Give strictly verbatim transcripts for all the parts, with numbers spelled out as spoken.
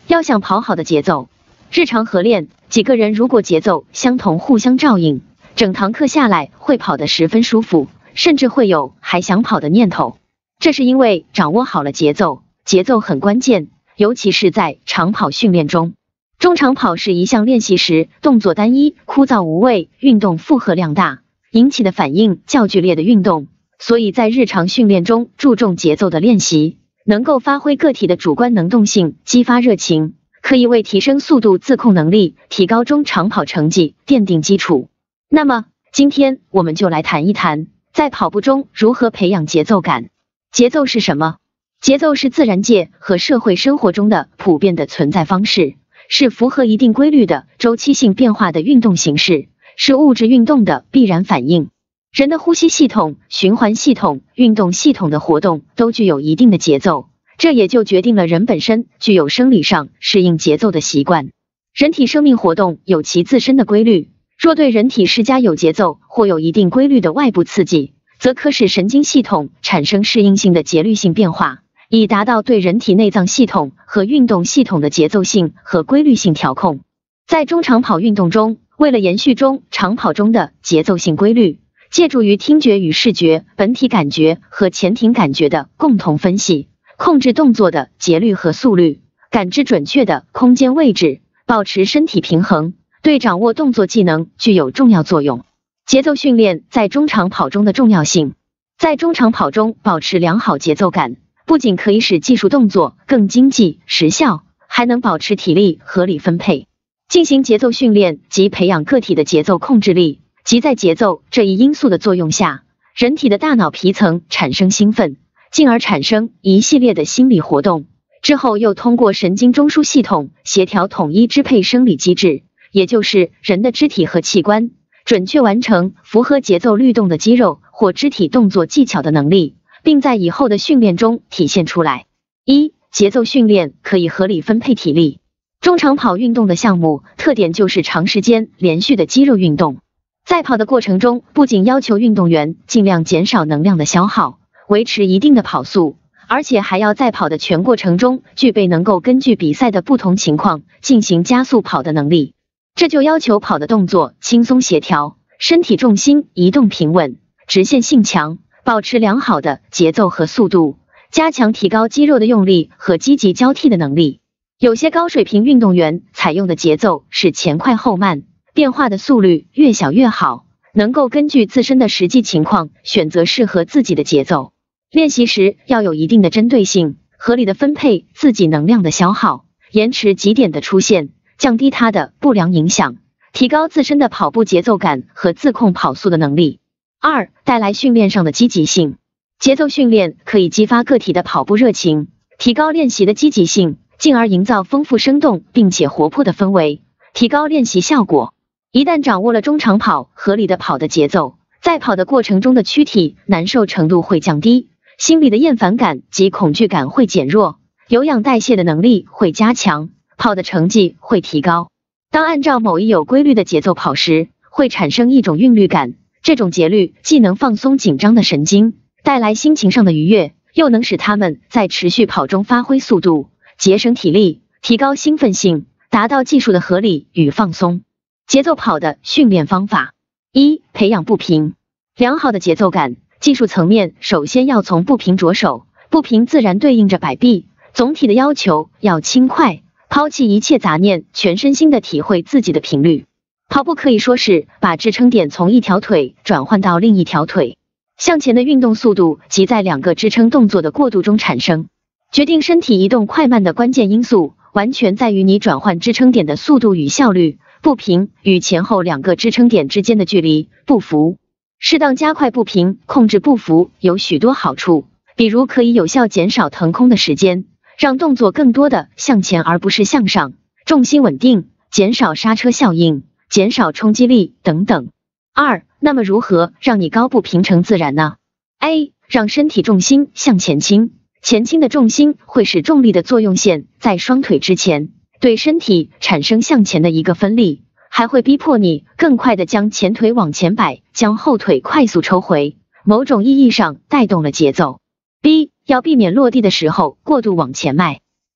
要想跑好的节奏，日常合练，几个人如果节奏相同互相照应，整堂课下来会跑得十分舒服，甚至会有还想跑的念头。这是因为掌握好了节奏，节奏很关键，尤其是在长跑训练中。中长跑是一项练习时动作单一、枯燥无味、运动负荷量大，引起的反应较剧烈的运动，所以在日常训练中注重节奏的练习，能够发挥个体的主观能动性，激发热情，可以为提升速度自控能力、提高中长跑成绩奠定基础。那么，今天我们就来谈一谈，在跑步中如何培养节奏感。节奏是什么？节奏是自然界和社会生活中的普遍的存在方式，是符合一定规律的周期性变化的运动形式，是物质运动的必然反应。人的呼吸系统、循环系统、运动系统的活动都具有一定的节奏，这也就决定了人本身具有生理上适应节奏的习惯。人体生命活动有其自身的规律，若对人体施加有节奏或有一定规律的外部刺激，则可使神经系统产生适应性的节律性变化，以达到对人体内脏系统和运动系统的节奏性和规律性调控。在中长跑运动中，为了延续中长跑中的节奏性规律，借助于听觉与视觉、本体感觉和前庭感觉的共同分析，控制动作的节律和速率，感知准确的空间位置，保持身体平衡，对掌握动作技能具有重要作用。节奏训练在中长跑中的重要性。在中长跑中保持良好节奏感，不仅可以使技术动作更经济实效，还能保持体力合理分配。进行节奏训练及培养个体的节奏控制力，即在节奏这一因素的作用下，人体的大脑皮层产生兴奋，进而产生一系列的心理活动，之后又通过神经中枢系统协调统一支配生理机制，也就是人的肢体和器官，准确完成符合节奏律动的肌肉或肢体动作技巧的能力，并在以后的训练中体现出来。一、节奏训练可以合理分配体力。中长跑运动的项目特点就是长时间连续的肌肉运动。在跑的过程中，不仅要求运动员尽量减少能量的消耗，维持一定的跑速，而且还要在跑的全过程中具备能够根据比赛的不同情况进行加速跑的能力。这就要求跑的动作轻松协调，身体重心移动平稳，直线性强，保持良好的节奏和速度，加强提高肌肉的用力和积极交替的能力。有些高水平运动员采用的节奏是前快后慢，变化的速率越小越好，能够根据自身的实际情况选择适合自己的节奏。练习时要有一定的针对性，合理的分配自己能量的消耗，延迟极点的出现，降低它的不良影响，提高自身的跑步节奏感和自控跑速的能力。二、带来训练上的积极性。节奏训练可以激发个体的跑步热情，提高练习的积极性，进而营造丰富生动并且活泼的氛围，提高练习效果。一旦掌握了中长跑合理的跑的节奏，在跑的过程中的躯体难受程度会降低，心理的厌烦感及恐惧感会减弱，有氧代谢的能力会加强，跑的成绩会提高。当按照某一有规律的节奏跑时，会产生一种韵律感，这种节律既能放松紧张的神经，带来心情上的愉悦，又能使他们在持续跑中发挥速度，节省体力，提高兴奋性，达到技术的合理与放松。节奏跑的训练方法。一、培养步频。良好的节奏感，技术层面首先要从步频着手，步频自然对应着摆臂，总体的要求要轻快，抛弃一切杂念，全身心的体会自己的频率。跑步可以说是把支撑点从一条腿转换到另一条腿，向前的运动速度即在两个支撑动作的过渡中产生。决定身体移动快慢的关键因素，完全在于你转换支撑点的速度与效率。步频与前后两个支撑点之间的距离，步幅。适当加快步频，控制步幅有许多好处，比如可以有效减少腾空的时间，让动作更多的向前而不是向上，重心稳定，减少刹车效应，减少冲击力等等。二、那么如何让你高步平成自然呢？ A. 让身体重心向前倾。前倾的重心会使重力的作用线在双腿之前，对身体产生向前的一个分力，还会逼迫你更快地将前腿往前摆，将后腿快速抽回，某种意义上带动了节奏。B. 要避免落地的时候过度往前迈。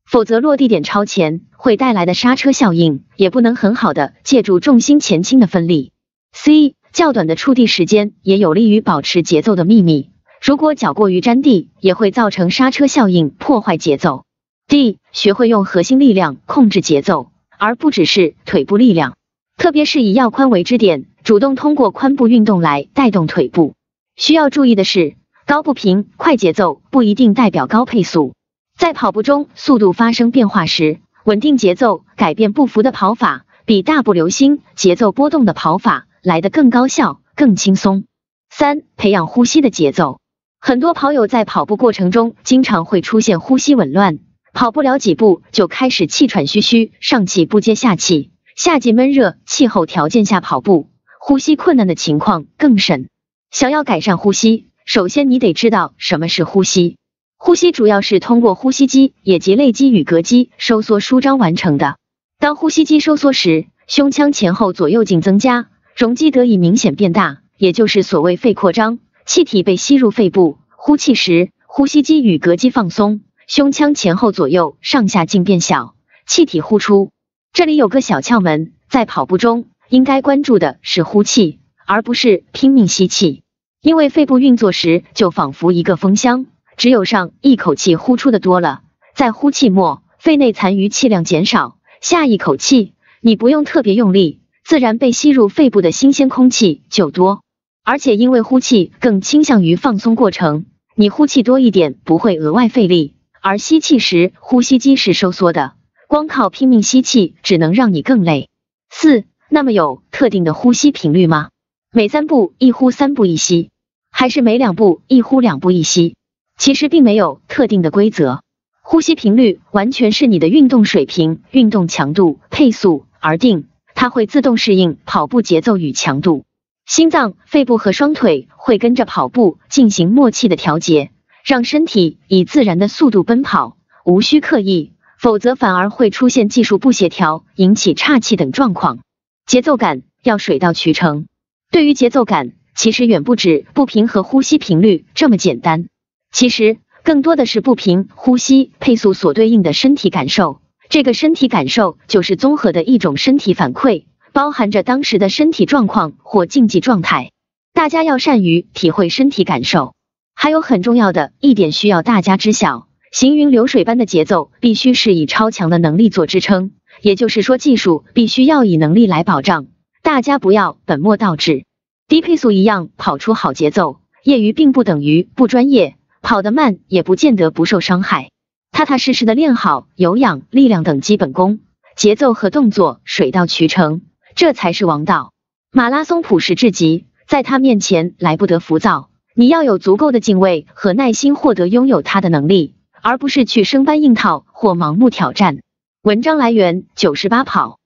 否则落地点超前会带来的刹车效应，也不能很好的借助重心前倾的分力。C. 较短的触地时间也有利于保持节奏的秘密，如果脚过于沾地，也会造成刹车效应，破坏节奏。D. 学会用核心力量控制节奏，而不只是腿部力量，特别是以腰髋为支点，主动通过髋部运动来带动腿部。需要注意的是，高步频、快节奏不一定代表高配速。在跑步中，速度发生变化时，稳定节奏、改变步幅的跑法，比大步流星、节奏波动的跑法来得更高效、更轻松。三、培养呼吸的节奏。很多跑友在跑步过程中经常会出现呼吸紊乱，跑不了几步就开始气喘吁吁，上气不接下气，夏季闷热气候条件下跑步，呼吸困难的情况更甚。想要改善呼吸，首先你得知道什么是呼吸。呼吸主要是通过呼吸肌也即肋肌与膈肌收缩舒张完成的。当呼吸肌收缩时，胸腔前后左右径增加，容积得以明显变大，也就是所谓肺扩张，气体被吸入肺部。呼气时，呼吸肌与膈肌放松，胸腔前后左右上下径变小，气体呼出。这里有个小窍门，在跑步中应该关注的是呼气，而不是拼命吸气，因为肺部运作时就仿佛一个风箱，只有上一口气呼出的多了，在呼气末，肺内残余气量减少，下一口气你不用特别用力，自然被吸入肺部的新鲜空气就多。而且因为呼气更倾向于放松过程，你呼气多一点不会额外费力，而吸气时呼吸肌是收缩的，光靠拼命吸气只能让你更累。四、那么有特定的呼吸频率吗？每三步一呼三步一吸，还是每两步一呼两步一吸？其实并没有特定的规则，呼吸频率完全是你的运动水平、运动强度、配速而定，它会自动适应跑步节奏与强度。心脏、肺部和双腿会跟着跑步进行默契的调节，让身体以自然的速度奔跑，无需刻意，否则反而会出现技术不协调，引起岔气等状况。节奏感要水到渠成。对于节奏感，其实远不止步频和呼吸频率这么简单，其实更多的是步频、呼吸、配速所对应的身体感受。这个身体感受就是综合的一种身体反馈，包含着当时的身体状况或竞技状态。大家要善于体会身体感受。还有很重要的一点需要大家知晓，行云流水般的节奏必须是以超强的能力做支撑，也就是说技术必须要以能力来保障，大家不要本末倒置。低配速一样跑出好节奏，业余并不等于不专业，跑得慢也不见得不受伤害。踏踏实实的练好有氧、力量等基本功，节奏和动作水到渠成，这才是王道。马拉松朴实至极，在它面前来不得浮躁，你要有足够的敬畏和耐心获得拥有它的能力，而不是去生搬硬套或盲目挑战。文章来源九十八跑。